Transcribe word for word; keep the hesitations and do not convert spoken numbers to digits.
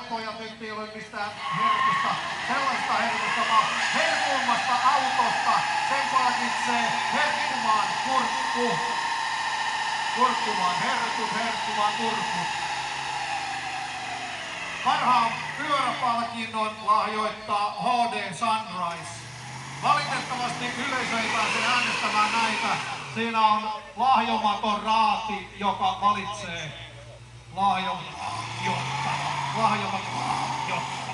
pojat, nyt ei ole mistään herkusta, sellaista herkusta, vaan herkummasta autosta. Sen palkitsee Herkkumaan kurkku. Kurkkumaan herkut, Herkkumaan kurkut. Parhaan pyöräpalkinnon lahjoittaa H D Sunrise. Valitettavasti yleisö ei pääse äänestämään näitä. Siinä on lahjomaton raati, joka valitsee lahjomaton lahjomaton lahjomaton.